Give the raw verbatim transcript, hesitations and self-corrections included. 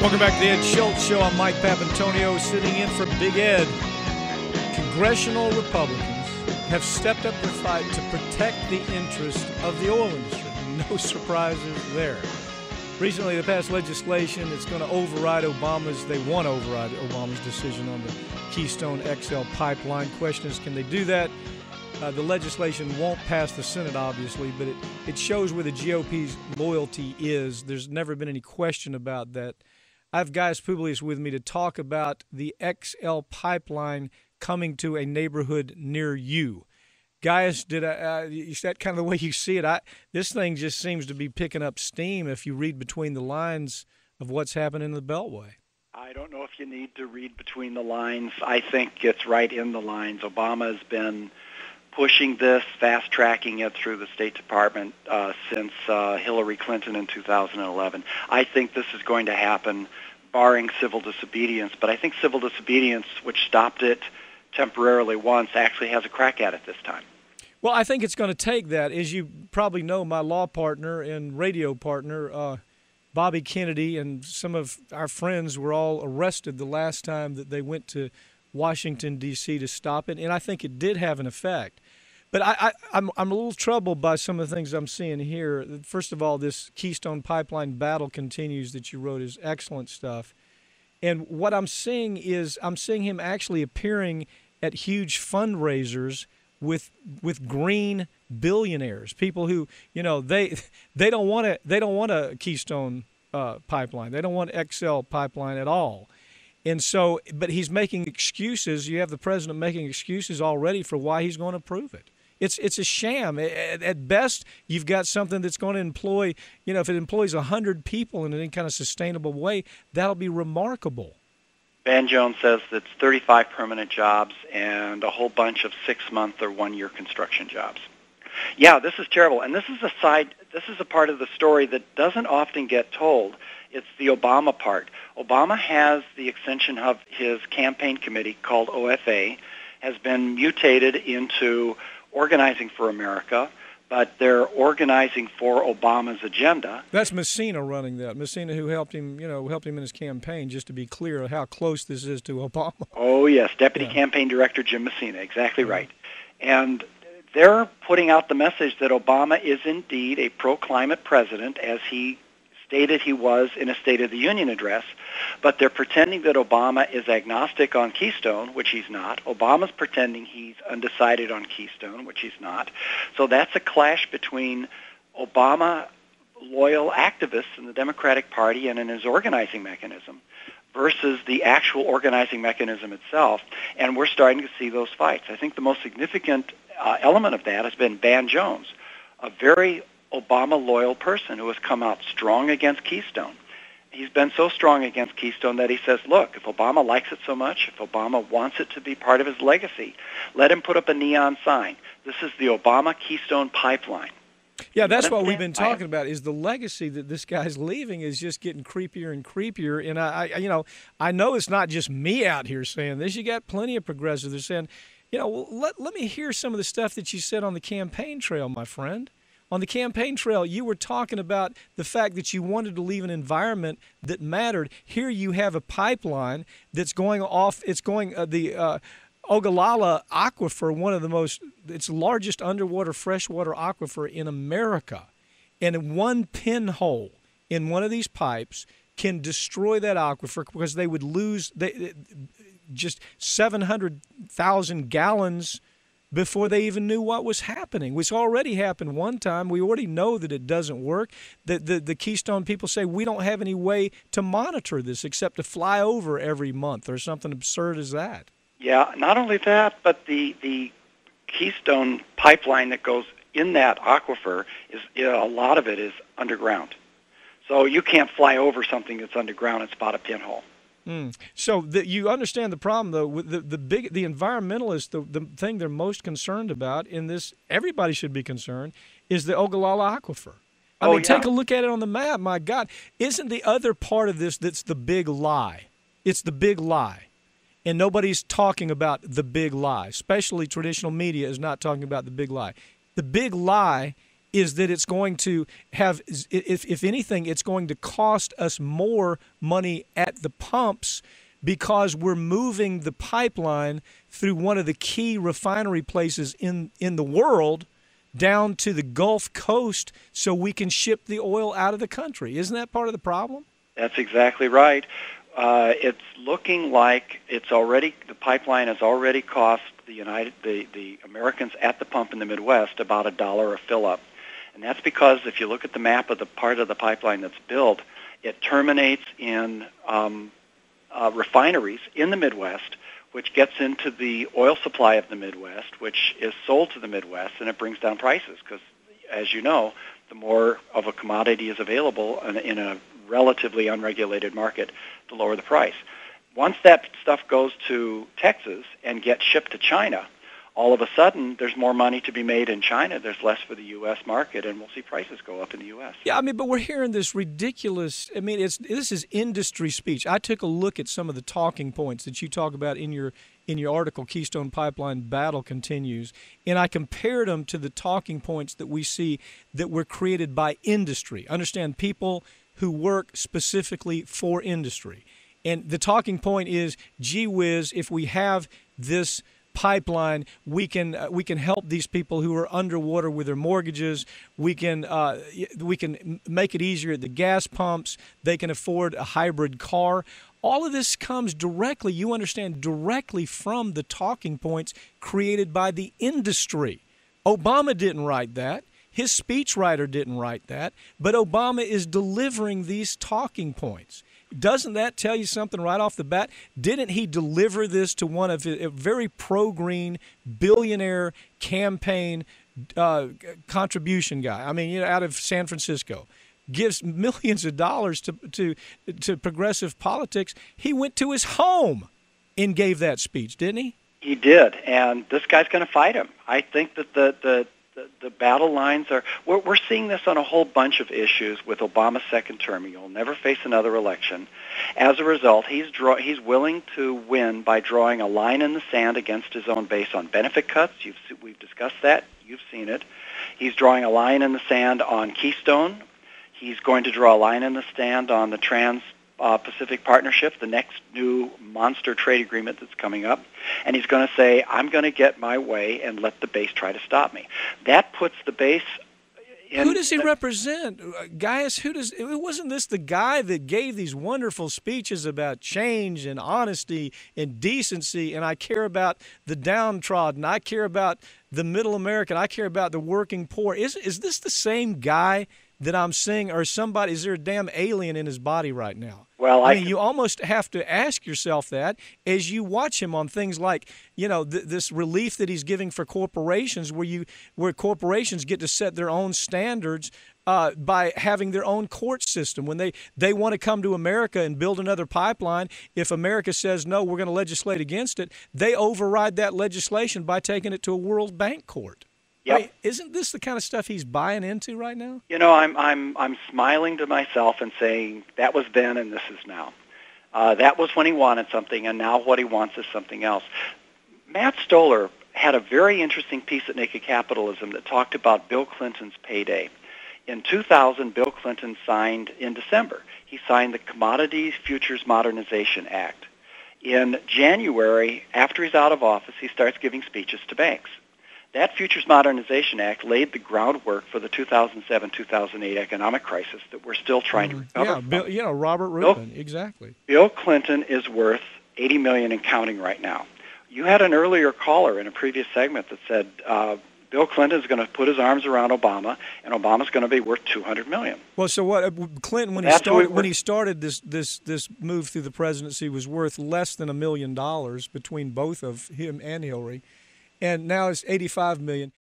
Welcome back to the Ed Schultz Show. I'm Mike Papantonio, sitting in for Big Ed. Congressional Republicans have stepped up their fight to protect the interest of the oil industry. No surprises there. Recently, they passed legislation that's going to override Obama's, they want to override Obama's decision on the Keystone X L pipeline. Question is, can they do that? Uh, the legislation won't pass the Senate, obviously, but it, it shows where the G O P's loyalty is. There's never been any question about that. I have Gaius Publius with me to talk about the X L pipeline coming to a neighborhood near you. Gaius, did I, uh, is that kind of the way you see it? I, this thing just seems to be picking up steam if you read between the lines of what's happening in the Beltway. I don't know if you need to read between the lines. I think it's right in the lines. Obama has been pushing this, fast-tracking it through the State Department uh, since uh, Hillary Clinton in two thousand eleven. I think this is going to happen, barring civil disobedience. But I think civil disobedience, which stopped it temporarily once, actually has a crack at it this time. Well, I think it's going to take that. As you probably know, my law partner and radio partner, uh, Bobby Kennedy, and some of our friends were all arrested the last time that they went to Washington, D C to stop it, and I think it did have an effect. But I, I, I'm, I'm a little troubled by some of the things I'm seeing here. First of all, this Keystone Pipeline battle continues that you wrote is excellent stuff. And what I'm seeing is I'm seeing him actually appearing at huge fundraisers with with green billionaires, people who, you know, they they don't want to they don't want a Keystone uh, pipeline. They don't want X L pipeline at all. And so, but he's making excuses. You have the president making excuses already for why he's going to approve it. It's it's a sham. At, at best, you've got something that's going to employ, you know, if it employs one hundred people in any kind of sustainable way, that'll be remarkable. Van Jones says it's thirty-five permanent jobs and a whole bunch of six-month or one-year construction jobs. Yeah, this is terrible. And this is a side, this is a part of the story that doesn't often get told. It's the Obama part. Obama has the extension of his campaign committee called O F A, has been mutated into Organizing for America, but they're organizing for Obama's agenda. That's Messina running that. Messina, who helped him, you know, helped him in his campaign, just to be clear how close this is to Obama. Oh, yes, Deputy yeah. Campaign Director Jim Messina, exactly yeah. right. And they're putting out the message that Obama is indeed a pro-climate president, as he stated he was in a State of the Union address, but they're pretending that Obama is agnostic on Keystone, which he's not. Obama's pretending he's undecided on Keystone, which he's not. So that's a clash between Obama-loyal activists in the Democratic Party and in his organizing mechanism versus the actual organizing mechanism itself, and we're starting to see those fights. I think the most significant uh, element of that has been Van Jones, a very Obama-loyal person who has come out strong against Keystone. He's been so strong against Keystone that he says, look, if Obama likes it so much, if Obama wants it to be part of his legacy, let him put up a neon sign. This is the Obama Keystone Pipeline. Yeah, that's what we've been talking about, is the legacy that this guy's leaving is just getting creepier and creepier. And, I, I you know, I know it's not just me out here saying this. You got plenty of progressives that are saying, you know, well, let, let me hear some of the stuff that you said on the campaign trail, my friend. On the campaign trail, you were talking about the fact that you wanted to leave an environment that mattered. Here you have a pipeline that's going off. It's going uh, the uh, Ogallala Aquifer, one of the most, it's the largest underwater freshwater aquifer in America. And one pinhole in one of these pipes can destroy that aquifer because they would lose they, just seven hundred thousand gallons before they even knew what was happening, which already happened one time. We already know that it doesn't work. The, the, the Keystone people say we don't have any way to monitor this except to fly over every month or something absurd as that. Yeah, not only that, but the, the Keystone pipeline that goes in that aquifer, is you know, a lot of it is underground. So you can't fly over something that's underground and spot a pinhole. Mm. So the, you understand the problem, though. With the the big the environmentalists, the the thing they're most concerned about in this, everybody should be concerned, is the Ogallala Aquifer. I oh, mean, yeah. take a look at it on the map. My God, isn't the other part of this that's the big lie? It's the big lie, and nobody's talking about the big lie. Especially traditional media is not talking about the big lie. The big lie is that it's going to have, if, if anything, it's going to cost us more money at the pumps because we're moving the pipeline through one of the key refinery places in, in the world down to the Gulf Coast so we can ship the oil out of the country. Isn't that part of the problem? That's exactly right. Uh, it's looking like it's already, the pipeline has already cost the United, the, the Americans at the pump in the Midwest about a dollar a fill-up. And that's because if you look at the map of the part of the pipeline that's built, it terminates in um, uh, refineries in the Midwest, which gets into the oil supply of the Midwest, which is sold to the Midwest, and it brings down prices because, as you know, the more of a commodity is available in a, in a relatively unregulated market, the lower the price. Once that stuff goes to Texas and gets shipped to China, all of a sudden there's more money to be made in China. There's less for the U S market, and we'll see prices go up in the U S. Yeah, I mean, but we're hearing this ridiculous, I mean, it's this is industry speech. I took a look at some of the talking points that you talk about in your in your article, Keystone Pipeline Battle Continues, and I compared them to the talking points that we see that were created by industry. Understand, people who work specifically for industry. And the talking point is, gee whiz, if we have this pipeline, we can uh, we can help these people who are underwater with their mortgages. We can uh, we can make it easier at the gas pumps. They can afford a hybrid car. All of this comes directly, you understand, directly from the talking points created by the industry. Obama didn't write that. His speechwriter didn't write that. But Obama is delivering these talking points. Doesn't that tell you something right off the bat? Didn't he deliver this to one of his, a very pro-green billionaire campaign uh, contribution guy? I mean, you know, out of San Francisco, gives millions of dollars to to to progressive politics. He went to his home and gave that speech, didn't he? He did, and this guy's going to fight him. I think that the the The, the battle lines are, we're, we're seeing this on a whole bunch of issues with Obama's second term. He'll never face another election. As a result, he's draw, he's willing to win by drawing a line in the sand against his own base on benefit cuts. You've, we've discussed that. You've seen it. He's drawing a line in the sand on Keystone. He's going to draw a line in the sand on the Trans Uh, Pacific Partnership, the next new monster trade agreement that's coming up, and he's going to say, I'm going to get my way and let the base try to stop me. That puts the base in... Who does he represent? Gaius, who does... Wasn't this the guy that gave these wonderful speeches about change and honesty and decency, and I care about the downtrodden, I care about the middle American, I care about the working poor? Is, is this the same guy that I'm seeing, or somebody, is there a damn alien in his body right now? Well, I, I mean, can... you almost have to ask yourself that as you watch him on things like, you know, th- this relief that he's giving for corporations, where you, where corporations get to set their own standards uh, by having their own court system. When they, they want to come to America and build another pipeline, if America says no, we're going to legislate against it, they override that legislation by taking it to a World Bank court. Yep. Wait, isn't this the kind of stuff he's buying into right now? You know, I'm I'm I'm smiling to myself and saying that was then and this is now. Uh, that was when he wanted something, and now what he wants is something else. Matt Stoller had a very interesting piece at Naked Capitalism that talked about Bill Clinton's payday. In two thousand, Bill Clinton signed, in December, he signed the Commodities Futures Modernization Act. In January, after he's out of office, he starts giving speeches to banks. That Futures Modernization Act laid the groundwork for the two thousand seven two thousand eight economic crisis that we're still trying to recover yeah, from. Bill, you know, Robert Rubin, Bill, exactly. Bill Clinton is worth eighty million dollars and counting right now. You had an earlier caller in a previous segment that said uh, Bill Clinton is going to put his arms around Obama, and Obama's going to be worth two hundred million dollars. Well, so what? Clinton, when he That's started, we when he started this this this move through the presidency, was worth less than a million dollars between both of him and Hillary. And now it's eighty-five million dollars.